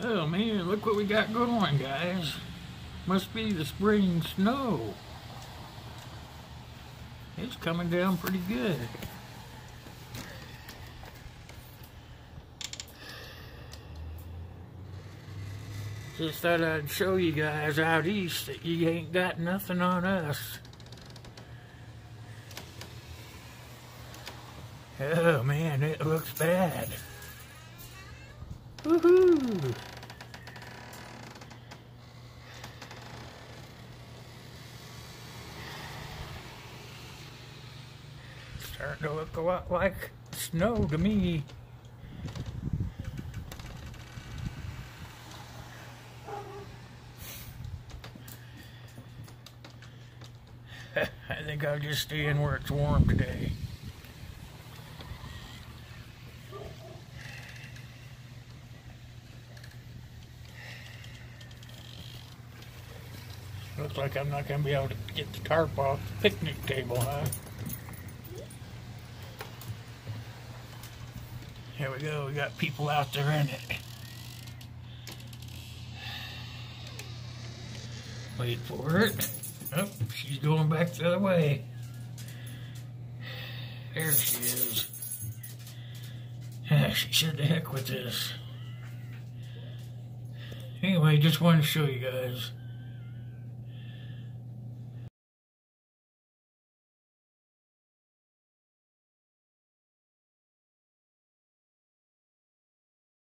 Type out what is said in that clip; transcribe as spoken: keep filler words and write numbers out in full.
Oh man, look what we got going, guys. Must be the spring snow. It's coming down pretty good. Just thought I'd show you guys out east that you ain't got nothing on us. Oh man, it looks bad. Woohoo! Starting to look a lot like snow to me. I think I'll just stay in where it's warm today. Looks like I'm not going to be able to get the tarp off the picnic table, huh? Here we go, we got people out there in it. Wait for it. Oh, she's going back the other way. There she is. Ah, she said to heck with this. Anyway, just wanted to show you guys.